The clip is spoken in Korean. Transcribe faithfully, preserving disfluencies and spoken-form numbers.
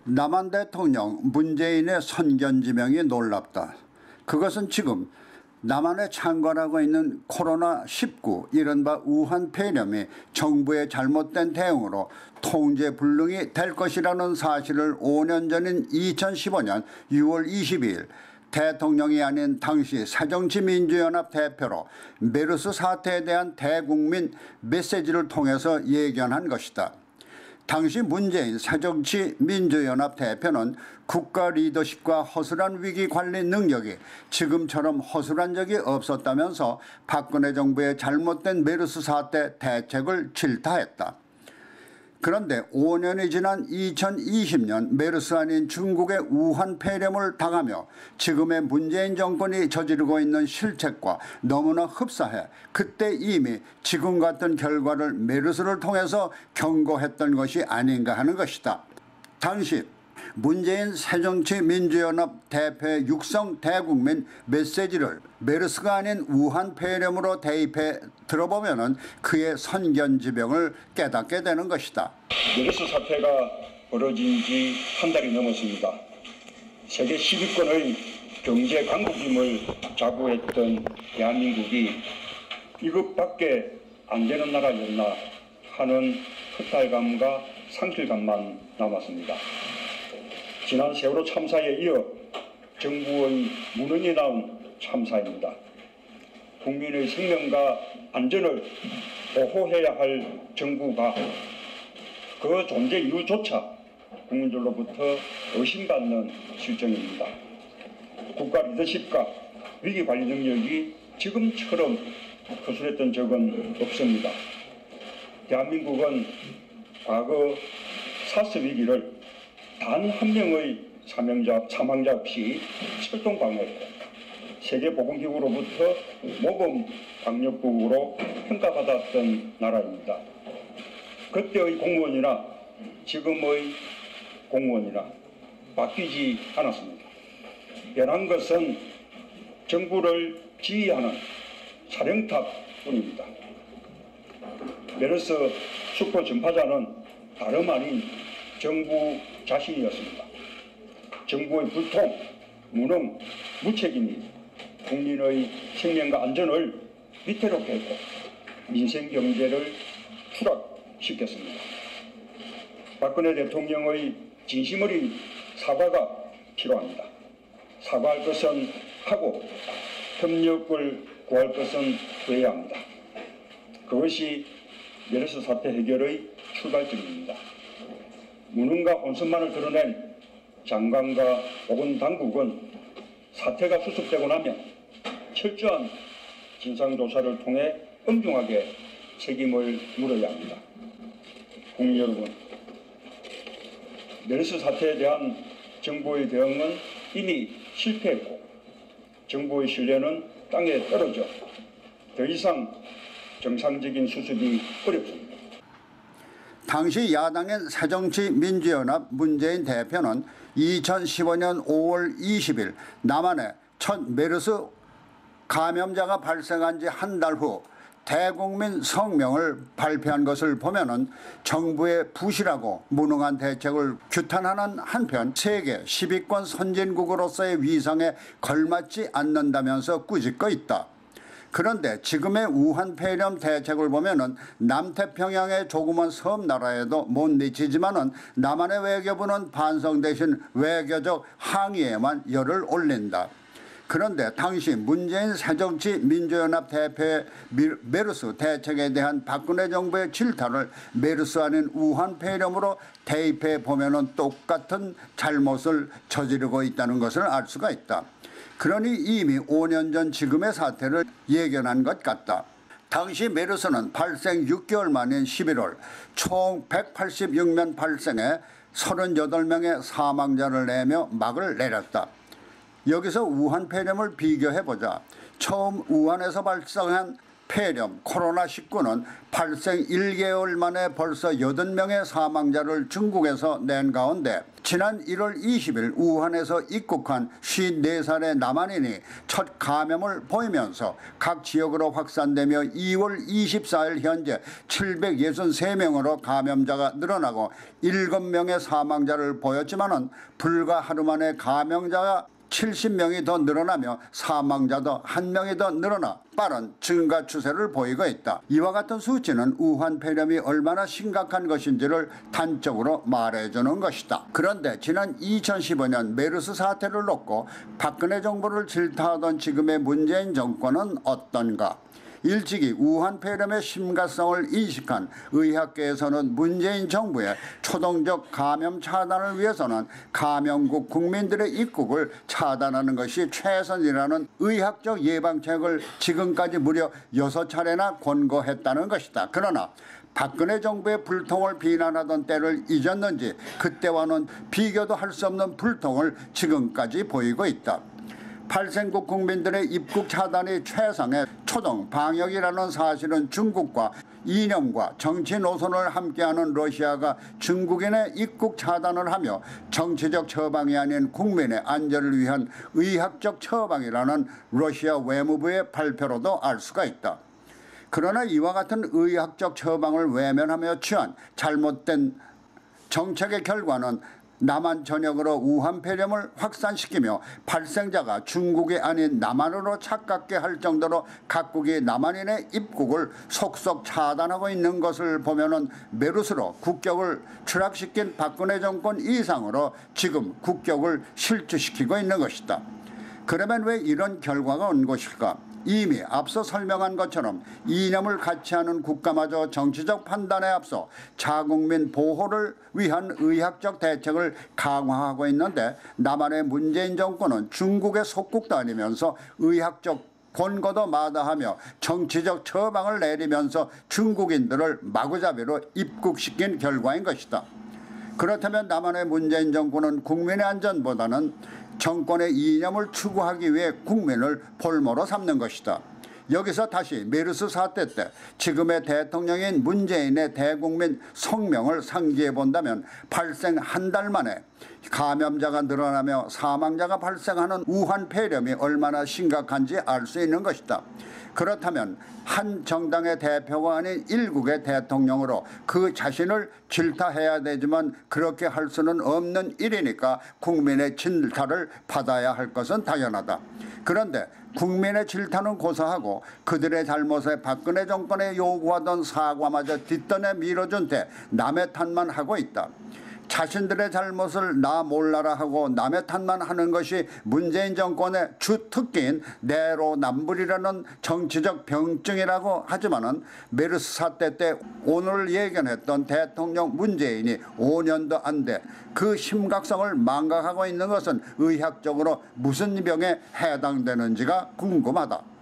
남한 대통령 문재인의 선견지명이 놀랍다. 그것은 지금 남한에 창궐하고 있는 코로나 십구 이른바 우한 폐렴이 정부의 잘못된 대응으로 통제 불능이 될 것이라는 사실을 오 년 전인 이천십오 년 유월 이십이일 대통령이 아닌 당시 새정치민주연합 대표로 메르스 사태에 대한 대국민 메시지를 통해서 예견한 것이다. 당시 문재인 새정치민주연합 대표는 국가 리더십과 허술한 위기관리 능력이 지금처럼 허술한 적이 없었다면서 박근혜 정부의 잘못된 메르스 사태 대책을 질타했다. 그런데 오 년이 지난 이천이십 년 메르스 아닌 중국의 우한 폐렴을 당하며 지금의 문재인 정권이 저지르고 있는 실책과 너무나 흡사해 그때 이미 지금 같은 결과를 메르스를 통해서 경고했던 것이 아닌가 하는 것이다. 당시 문재인 새정치민주연합 대표의 육성 대국민 메시지를 메르스가 아닌 우한 폐렴으로 대입해 들어보면 그의 선견지명을 깨닫게 되는 것이다. 메르스 사태가 벌어진 지 한 달이 넘었습니다. 세계 십 위권의 경제 강국임을 자부했던 대한민국이 이것밖에 안 되는 나라였나 하는 허탈감과 상실감만 남았습니다. 지난 세월호 참사에 이어 정부의 무능이 나온 참사입니다. 국민의 생명과 안전을 보호해야 할 정부가 그 존재 이유조차 국민들로부터 의심받는 실정입니다. 국가 리더십과 위기관리 능력이 지금처럼 허술했던 적은 없습니다. 대한민국은 과거 사스 위기를 단 한 명의 사명자, 사망자 없이 철통 방어했고 세계보건기구로부터 모범 방역국으로 평가받았던 나라입니다. 그때의 공무원이나 지금의 공무원이나 바뀌지 않았습니다. 변한 것은 정부를 지휘하는 사령탑뿐입니다. 메르스 수포 전파자는 다름 아닌 정부 자신이었습니다. 정부의 불통, 무능, 무책임이 국민의 생명과 안전을 위태롭게 했고 민생 경제를 추락시켰습니다. 박근혜 대통령의 진심 어린 사과가 필요합니다. 사과할 것은 하고 협력을 구할 것은 구해야 합니다. 그것이 메르스 사태 해결의 출발점입니다. 무능과 혼선만을 드러낸 장관과 보건당국은 사태가 수습되고 나면 철저한 진상조사를 통해 엄중하게 책임을 물어야 합니다. 국민 여러분, 메르스 사태에 대한 정부의 대응은 이미 실패했고 정부의 신뢰는 땅에 떨어져 더 이상 정상적인 수습이 어렵습니다. 당시 야당인 새정치민주연합 문재인 대표는 이천십오 년 오월 이십일 남한에 첫 메르스 감염자가 발생한 지 한 달 후 대국민 성명을 발표한 것을 보면은 정부의 부실하고 무능한 대책을 규탄하는 한편 세계 십 위권 선진국으로서의 위상에 걸맞지 않는다면서 꾸짖고 있다. 그런데 지금의 우한 폐렴 대책을 보면은 남태평양의 조그만 섬 나라에도 못 미치지만은 남한의 외교부는 반성 대신 외교적 항의에만 열을 올린다. 그런데 당시 문재인 새정치민주연합 대표의 메르스 대책에 대한 박근혜 정부의 질타를 메르스 아닌 우한 폐렴으로 대입해 보면은 똑같은 잘못을 저지르고 있다는 것을 알 수가 있다. 그러니 이미 오 년 전 지금의 사태를 예견한 것 같다. 당시 메르스는 발생 육 개월 만인 십일월 총 백팔십육 명 발생해 삼십팔 명의 사망자를 내며 막을 내렸다. 여기서 우한 폐렴을 비교해보자. 처음 우한에서 발생한 폐렴 코로나 십구는 발생 일 개월 만에 벌써 여덟 명의 사망자를 중국에서 낸 가운데 지난 일월 이십일 우한에서 입국한 쉰네 살의 남한인이 첫 감염을 보이면서 각 지역으로 확산되며 이월 이십사일 현재 칠백육십삼 명으로 감염자가 늘어나고 일곱 명의 사망자를 보였지만은 불과 하루 만에 감염자가 칠십 명이 더 늘어나며 사망자도 한 명이 더 늘어나 빠른 증가 추세를 보이고 있다. 이와 같은 수치는 우한 폐렴이 얼마나 심각한 것인지를 단적으로 말해주는 것이다. 그런데 지난 이천십오 년 메르스 사태를 놓고 박근혜 정부를 질타하던 지금의 문재인 정권은 어떤가? 일찍이 우한 폐렴의 심각성을 인식한 의학계에서는 문재인 정부의 초동적 감염 차단을 위해서는 감염국 국민들의 입국을 차단하는 것이 최선이라는 의학적 예방책을 지금까지 무려 여섯 차례나 권고했다는 것이다. 그러나 박근혜 정부의 불통을 비난하던 때를 잊었는지 그때와는 비교도 할 수 없는 불통을 지금까지 보이고 있다. 발생국 국민들의 입국 차단이 최상의 초동 방역이라는 사실은 중국과 이념과 정치 노선을 함께하는 러시아가 중국인의 입국 차단을 하며 정치적 처방이 아닌 국민의 안전을 위한 의학적 처방이라는 러시아 외무부의 발표로도 알 수가 있다. 그러나 이와 같은 의학적 처방을 외면하며 취한 잘못된 정책의 결과는 남한 전역으로 우한 폐렴을 확산시키며 발생자가 중국이 아닌 남한으로 착각게 할 정도로 각국이 남한인의 입국을 속속 차단하고 있는 것을 보면은 메르스로 국격을 추락시킨 박근혜 정권 이상으로 지금 국격을 실추시키고 있는 것이다. 그러면 왜 이런 결과가 온 것일까? 이미 앞서 설명한 것처럼 이념을 같이 하는 국가마저 정치적 판단에 앞서 자국민 보호를 위한 의학적 대책을 강화하고 있는데 남한의 문재인 정권은 중국의 속국도 아니면서 의학적 권고도 마다하며 정치적 처방을 내리면서 중국인들을 마구잡이로 입국시킨 결과인 것이다. 그렇다면 남한의 문재인 정권은 국민의 안전보다는 정권의 이념을 추구하기 위해 국민을 볼모로 삼는 것이다. 여기서 다시 메르스 사태 때 지금의 대통령인 문재인의 대국민 성명을 상기해 본다면 발생 한 달 만에 감염자가 늘어나며 사망자가 발생하는 우한 폐렴이 얼마나 심각한지 알 수 있는 것이다. 그렇다면 한 정당의 대표가 아닌 일국의 대통령으로 그 자신을 질타해야 되지만 그렇게 할 수는 없는 일이니까 국민의 질타를 받아야 할 것은 당연하다. 그런데 국민의 질타는 고사하고 그들의 잘못에 박근혜 정권에 요구하던 사과마저 뒷전에 밀어준 채 남의 탓만 하고 있다. 자신들의 잘못을 나 몰라라 하고 남의 탓만 하는 것이 문재인 정권의 주특기인 내로남불이라는 정치적 병증이라고 하지만은 메르스 사태 때 오늘 예견했던 대통령 문재인이 오 년도 안 돼 그 심각성을 망각하고 있는 것은 의학적으로 무슨 병에 해당되는지가 궁금하다.